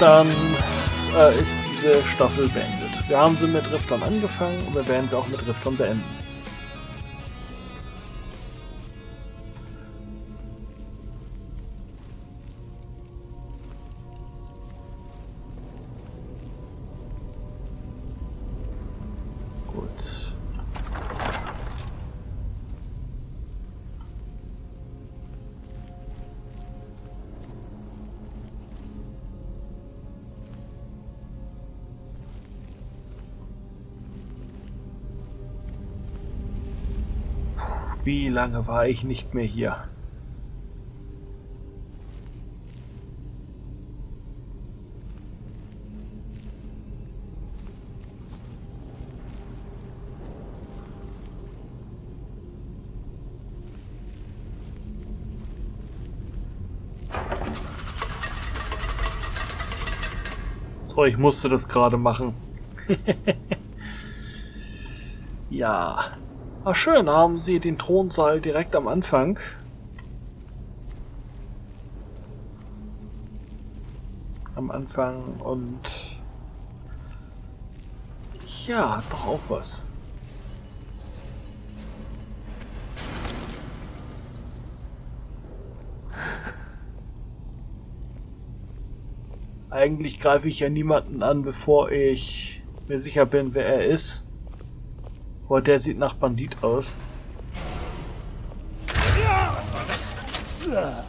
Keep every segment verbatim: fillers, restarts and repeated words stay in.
dann äh, ist diese Staffel beendet. Wir haben sie mit Rifton angefangen und wir werden sie auch mit Rifton beenden. Gut. Wie lange war ich nicht mehr hier? So, ich musste das gerade machen. Ja. Ah, schön, haben Sie den Thronsaal direkt am Anfang. Am Anfang und... Ja, hat doch auch was. Eigentlich greife ich ja niemanden an, bevor ich mir sicher bin, wer er ist. Boah, der sieht nach Bandit aus. Was war das?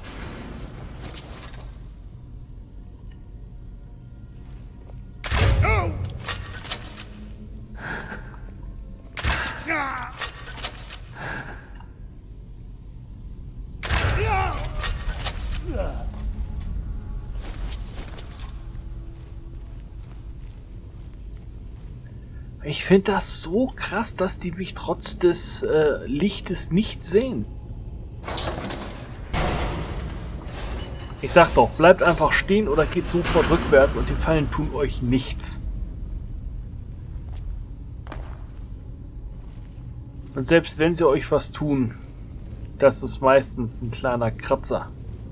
Ich finde das so krass, dass die mich trotz des äh, Lichtes nicht sehen. Ich sag doch, bleibt einfach stehen oder geht sofort rückwärts und die Fallen tun euch nichts. Und selbst wenn sie euch was tun, das ist meistens ein kleiner Kratzer.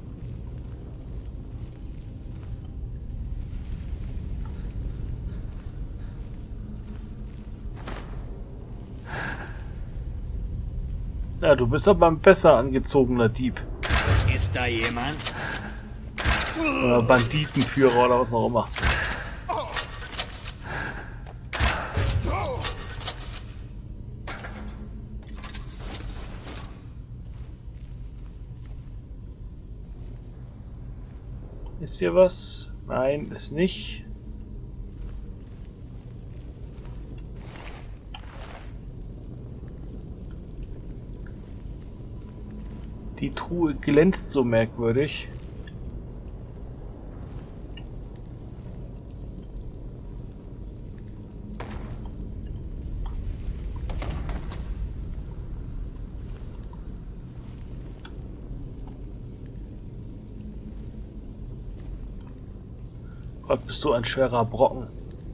Ja, du bist aber ein besser angezogener Dieb. Ist da jemand? Oder Banditenführer oder was auch immer. Ist hier was? Nein, ist nicht. Die Truhe glänzt so merkwürdig. Gott, bist du ein schwerer Brocken.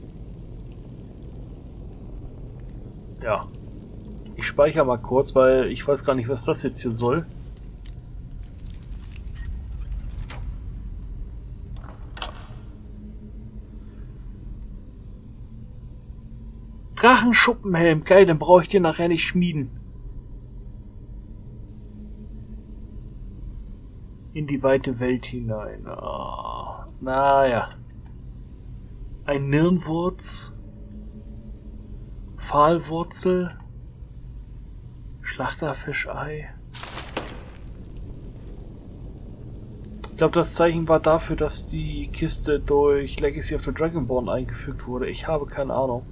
Ja. Ich speichere mal kurz, weil ich weiß gar nicht, was das jetzt hier soll. Drachenschuppenhelm, geil, dann brauche ich den nachher nicht schmieden. In die weite Welt hinein. Oh, naja. Ein Nirnwurz. Pfahlwurzel. Schlachterfischei. Ich glaube, das Zeichen war dafür, dass die Kiste durch Legacy of the Dragonborn eingefügt wurde. Ich habe keine Ahnung.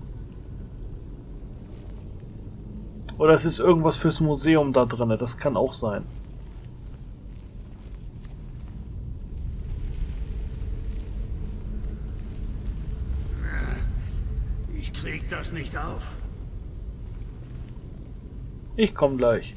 Oder es ist irgendwas fürs Museum da drin, das kann auch sein. Ich krieg das nicht auf. Ich komme gleich.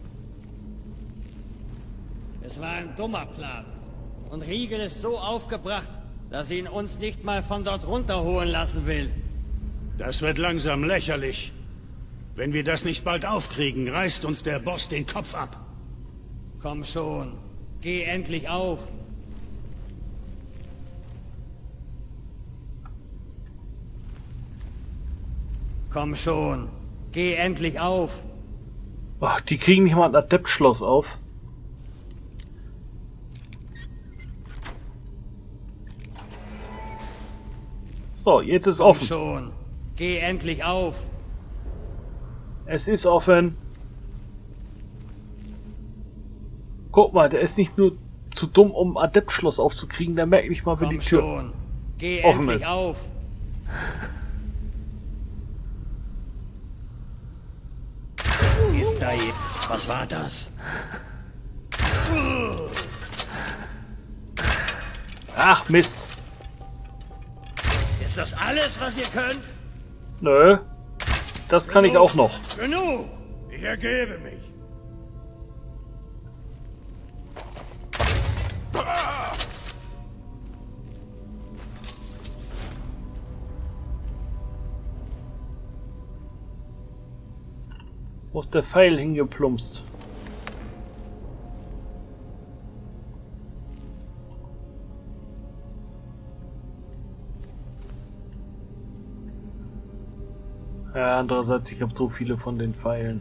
Es war ein dummer Plan. Und Riegel ist so aufgebracht, dass sie ihn uns nicht mal von dort runterholen lassen will. Das wird langsam lächerlich. Wenn wir das nicht bald aufkriegen, reißt uns der Boss den Kopf ab. Komm schon, geh endlich auf. Komm schon. Geh endlich auf. Ach, die kriegen nicht mal ein Adeptschloss auf. So, jetzt ist Komm offen. schon. Geh endlich auf. Es ist offen. Guck mal, der ist nicht nur zu dumm, um ein Adeptschloss aufzukriegen, der merkt nicht mal, wenn Komm die Tür schon. Geh offen endlich ist. auf. Ist da je... Was war das? Ach, Mist. Ist das alles, was ihr könnt? Nö. Das kann ich auch noch. Genug! Ich ergebe mich. Wo ist der Pfeil hingeplumpst? Ja, andererseits, ich habe so viele von den Pfeilen.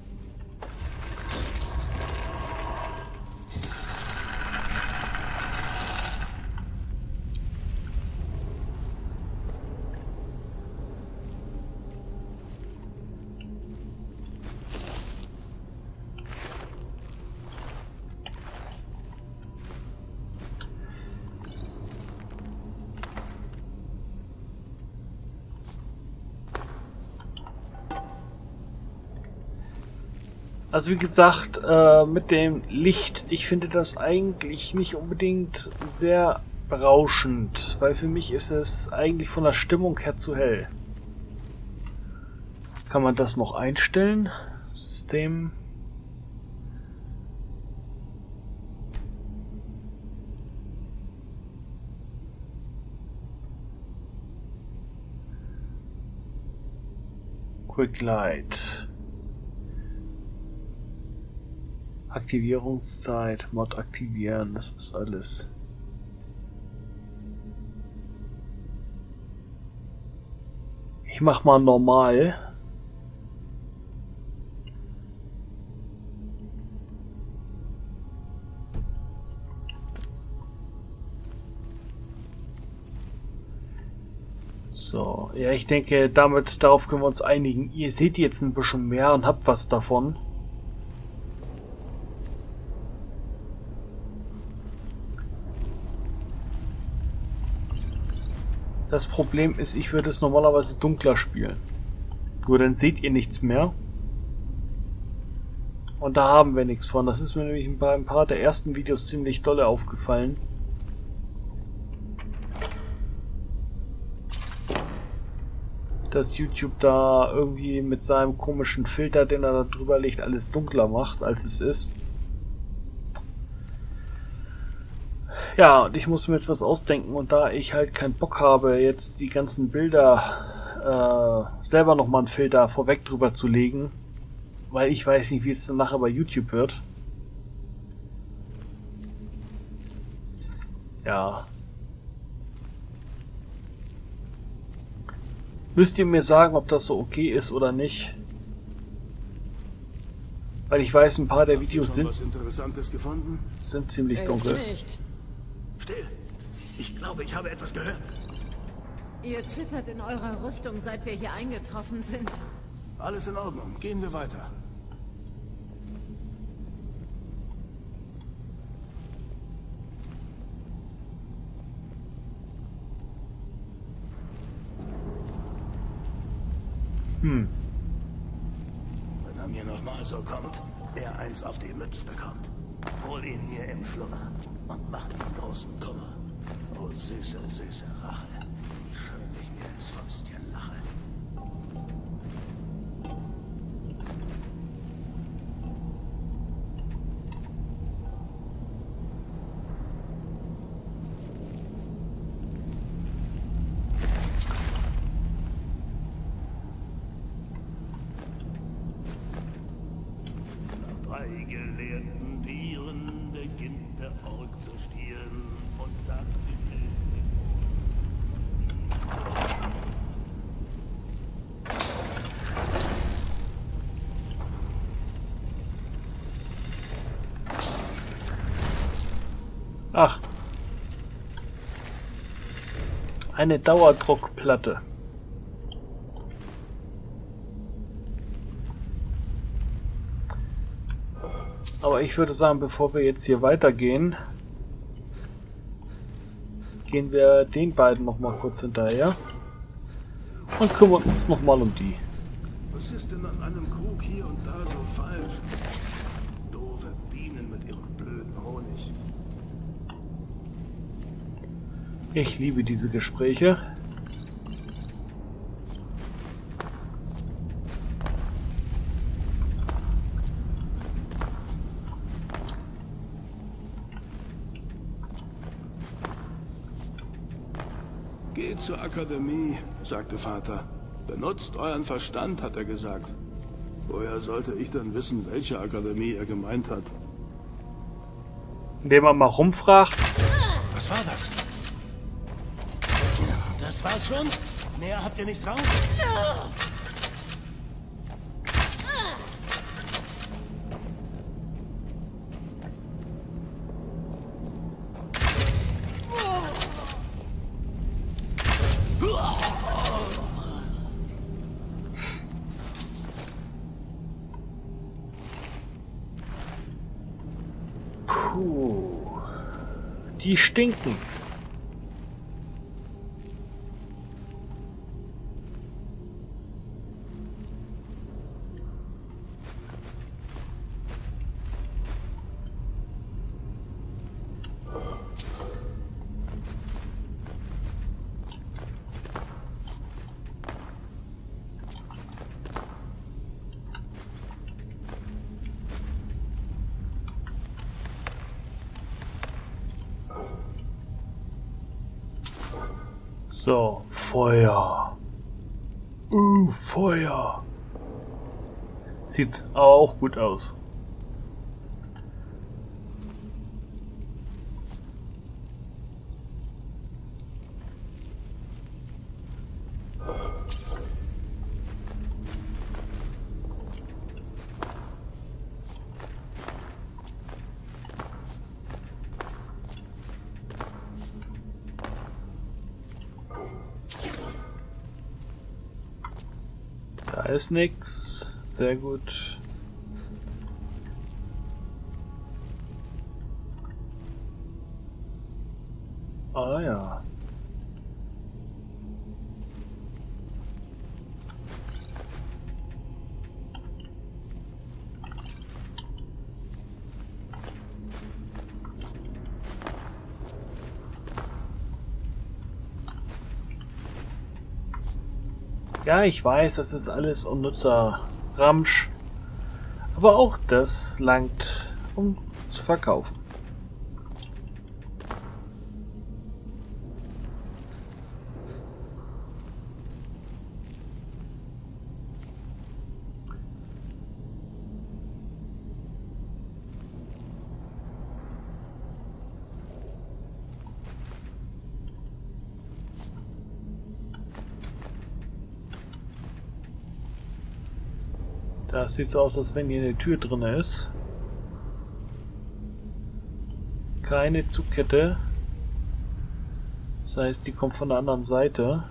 Also wie gesagt, äh, mit dem Licht, ich finde das eigentlich nicht unbedingt sehr berauschend, weil für mich ist es eigentlich von der Stimmung her zu hell. Kann man das noch einstellen? System. Quick Light. Aktivierungszeit, Mod aktivieren, das ist alles. Ich mach mal normal. So, ja, ich denke, damit, darauf können wir uns einigen. Ihr seht jetzt ein bisschen mehr und habt was davon. Das Problem ist, ich würde es normalerweise dunkler spielen. Nur dann seht ihr nichts mehr. Und da haben wir nichts von. Das ist mir nämlich bei ein paar der ersten Videos ziemlich dolle aufgefallen. Dass YouTube da irgendwie mit seinem komischen Filter, den er da drüber legt, alles dunkler macht, als es ist. Ja, und ich muss mir jetzt was ausdenken, und da ich halt keinen Bock habe, jetzt die ganzen Bilder äh, selber nochmal einen Filter vorweg drüber zu legen, weil ich weiß nicht, wie es dann nachher bei YouTube wird. Ja. Müsst ihr mir sagen, ob das so okay ist oder nicht? Weil ich weiß, ein paar der Videos sind, Was Interessantes gefunden? sind ziemlich Ich dunkel. nicht. Still. Ich glaube, ich habe etwas gehört. Ihr zittert in eurer Rüstung, seit wir hier eingetroffen sind. Alles in Ordnung. Gehen wir weiter. Hm. Wenn er mir nochmal so kommt, er eins auf die Mütze bekommt. Hol ihn hier im Schlummer und mach ihm großen Kummer. Oh, süße, süße Rache, wie schön ich mir ins Fäustchen lache. Drei gelehrten Tieren beginnt der Ork zu stieren und sagt die Hälfte vor. Ach. Eine Dauerdruckplatte. Aber ich würde sagen, bevor wir jetzt hier weitergehen, gehen wir den beiden noch mal kurz hinterher und kümmern uns noch mal um die. Was ist denn an einem Krug hier und da so falsch? Doofe Bienen mit ihrem blöden Honig. Ich liebe diese Gespräche. Geht zur Akademie, sagte Vater. Benutzt euren Verstand, hat er gesagt. Woher sollte ich denn wissen, welche Akademie er gemeint hat? Indem man mal rumfragt. Was war das? Das war's schon? Mehr habt ihr nicht drauf? Puh. Die stinken. So, Feuer. Uh, Feuer. Sieht auch gut aus. Da ist nix. Sehr gut. Ah ja. Ja, ich weiß, das ist alles unnützer Ramsch. Aber auch das langt, um zu verkaufen. Das sieht so aus, als wenn hier eine Tür drin ist. Keine Zugkette. Das heißt, die kommt von der anderen Seite.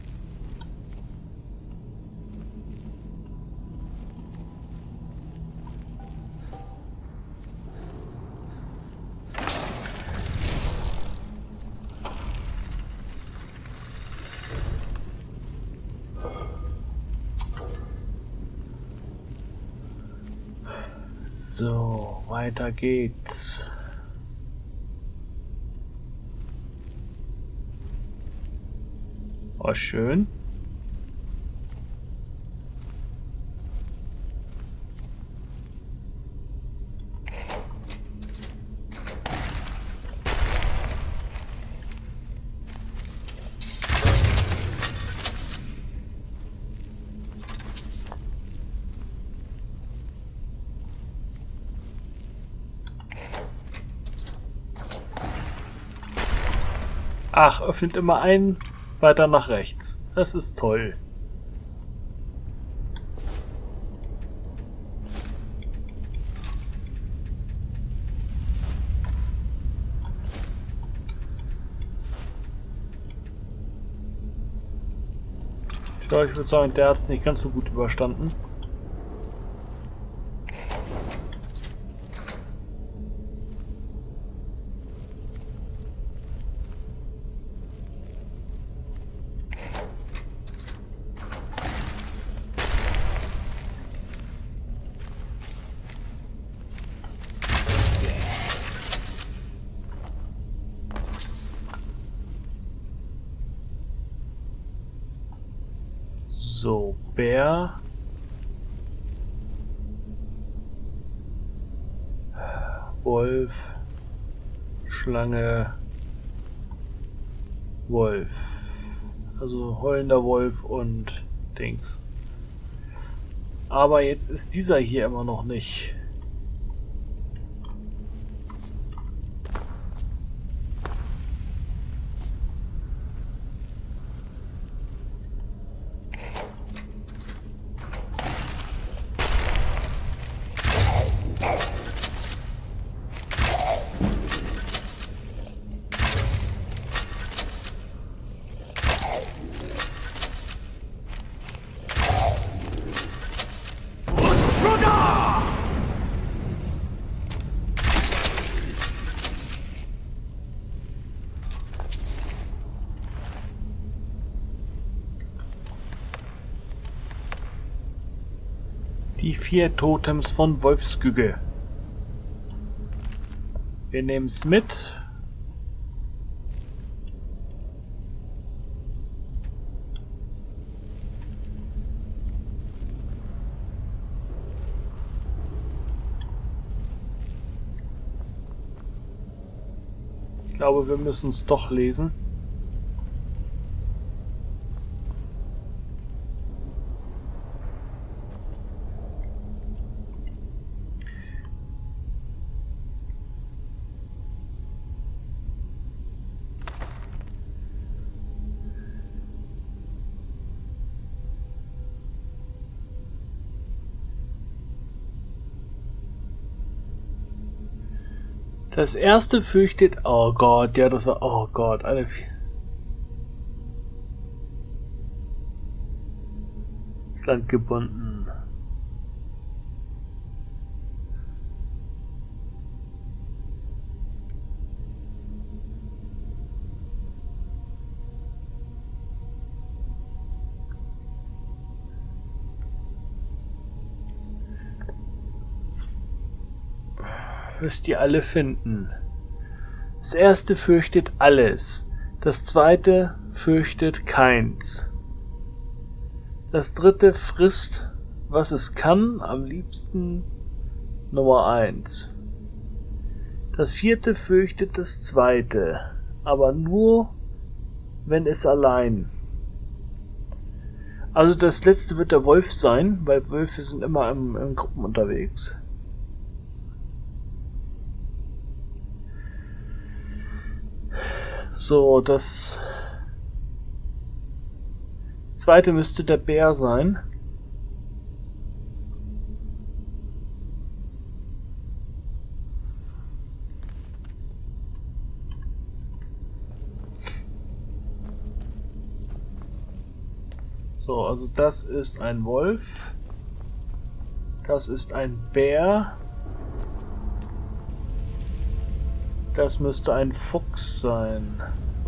So, weiter geht's. Oh, schön. Ach, öffnet immer ein, weiter nach rechts. Das ist toll. Ja, ich würde sagen, der hat es nicht ganz so gut überstanden. So, Bär. Wolf. Schlange. Wolf. Also heulender Wolf und Dings. Aber jetzt ist dieser hier immer noch nicht. Die vier Totems von Wolfsgüge. Wir nehmen es mit. Ich glaube, wir müssen es doch lesen. Das erste fürchtet... Oh Gott, ja, das war... Oh Gott, alle... Das Land gebunden. Müsst ihr alle finden. Das erste fürchtet alles. Das zweite fürchtet keins. Das dritte frisst, was es kann, am liebsten Nummer eins. Das vierte fürchtet das zweite, aber nur, wenn es allein. Also das letzte wird der Wolf sein, weil Wölfe sind immer im, in Gruppen unterwegs. So, das zweite müsste der Bär sein. So, also das ist ein Wolf. Das ist ein Bär. Das müsste ein Fuchs sein.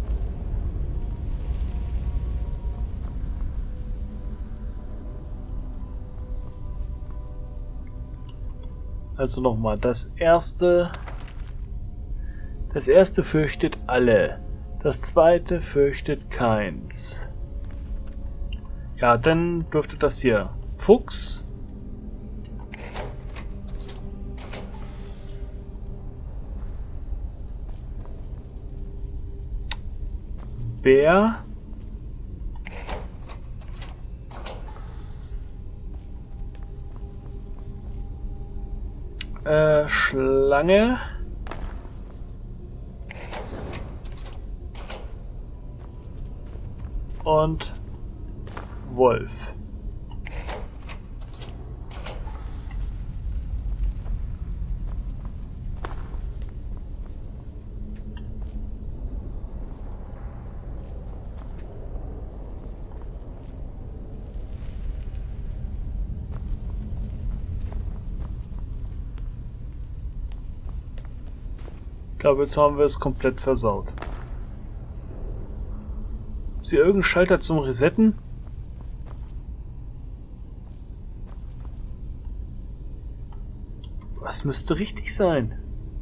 Also nochmal, das erste, das erste fürchtet alle, das zweite fürchtet keins. Ja, dann dürfte das hier Fuchs, Bär, äh, Schlange, und Wolf. Ich glaube, jetzt haben wir es komplett versaut. Ist hier irgendein Schalter zum Resetten? Was müsste richtig sein?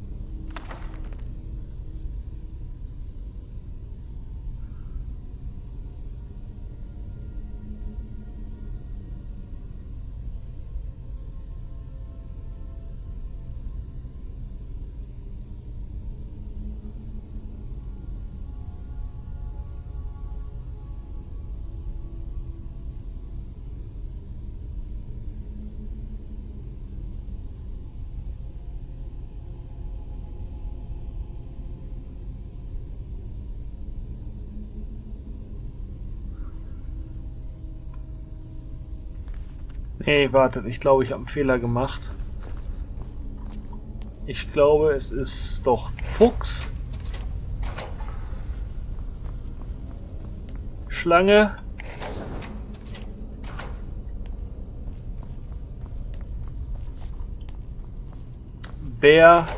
Nee, wartet, ich glaube, ich habe einen Fehler gemacht. Ich glaube, es ist doch Fuchs. Schlange. Bär.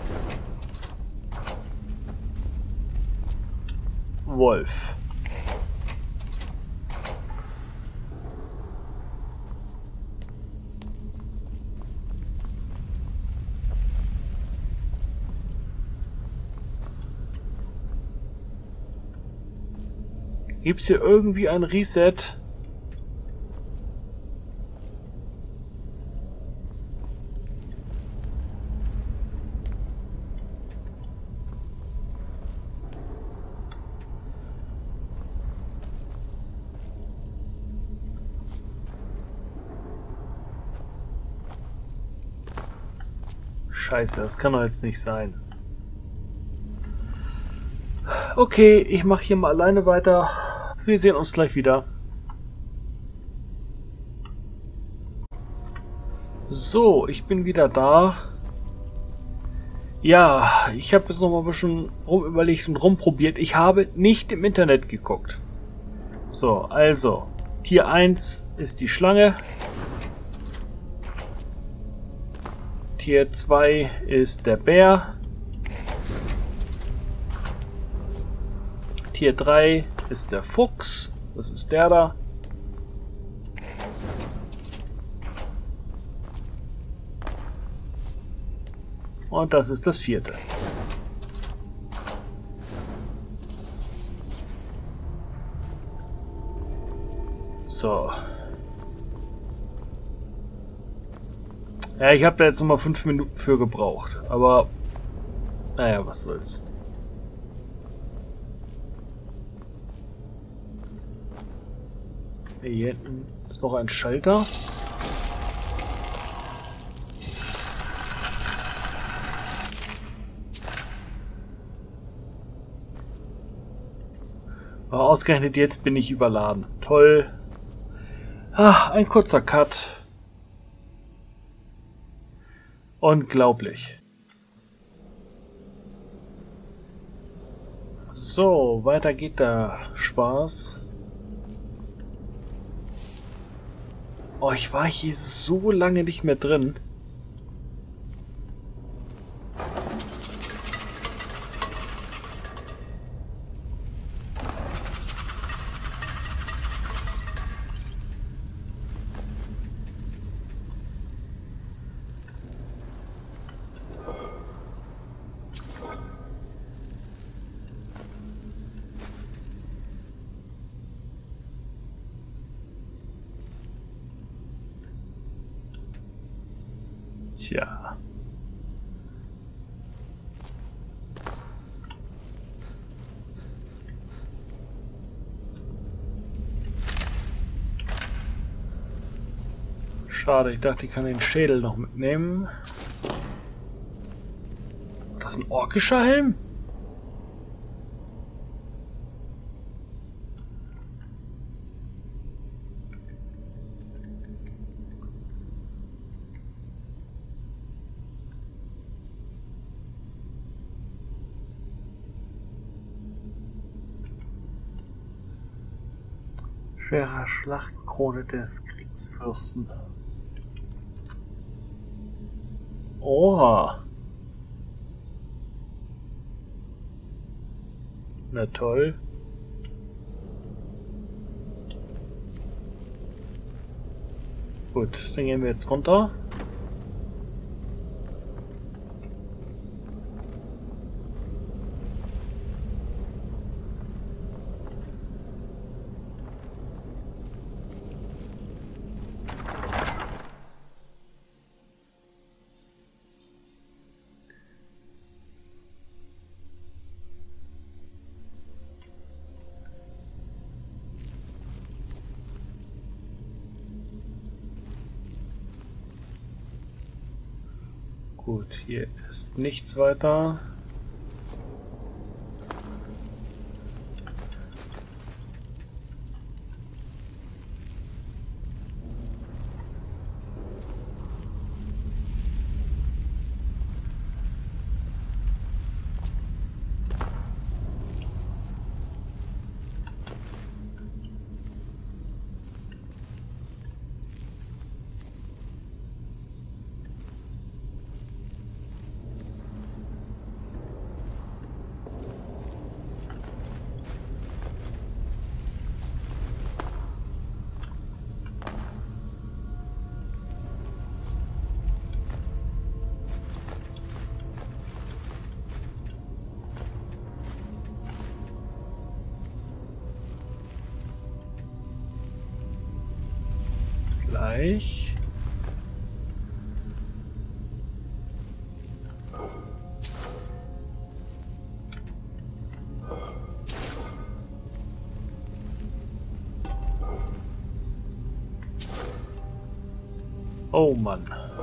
Wolf. Gibt es hier irgendwie ein Reset? Scheiße, das kann doch jetzt nicht sein. Okay, ich mache hier mal alleine weiter. Wir sehen uns gleich wieder. So, ich bin wieder da. Ja, ich habe jetzt noch mal ein bisschen rumüberlegt und rumprobiert. Ich habe nicht im Internet geguckt. So, also, Tier eins ist die Schlange. Tier zwei ist der Bär. Tier drei ist der Fuchs. Das ist der da. Und das ist das vierte. So. Ja, ich habe da jetzt noch mal fünf Minuten für gebraucht. Aber, naja, was soll's. Hier hinten ist noch ein Schalter. Aber ausgerechnet jetzt bin ich überladen. Toll. Ach, ein kurzer Cut. Unglaublich. So, weiter geht der Spaß. Oh, ich war hier so lange nicht mehr drin. Tja. Schade, ich dachte, ich kann den Schädel noch mitnehmen. Das ist ein orkischer Helm? Schwerer Schlachtkrone des Kriegsfürsten. Oha. Na toll. Gut, dann gehen wir jetzt runter. Gut, hier ist nichts weiter. Gleich. Oh Mann.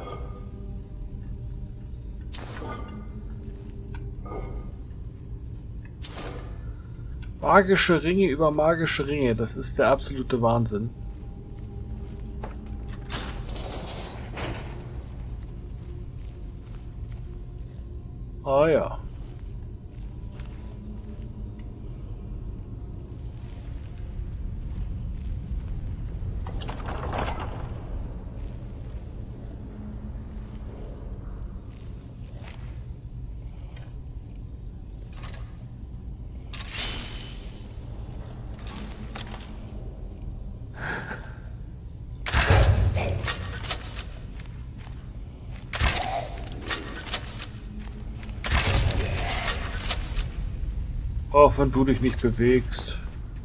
Magische Ringe über magische Ringe, das ist der absolute Wahnsinn. Ah ja. Auch wenn du dich nicht bewegst.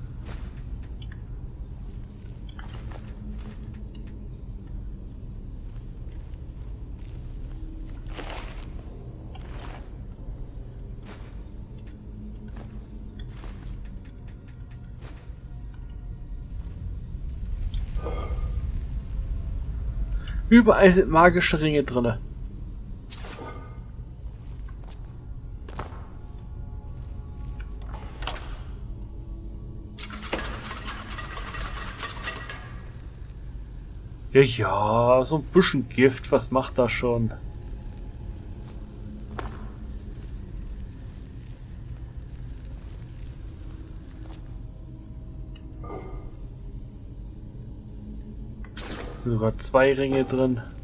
Überall sind magische Ringe drinne. Ja, ja, so ein bisschen Gift, was macht das schon? Sogar zwei Ringe drin.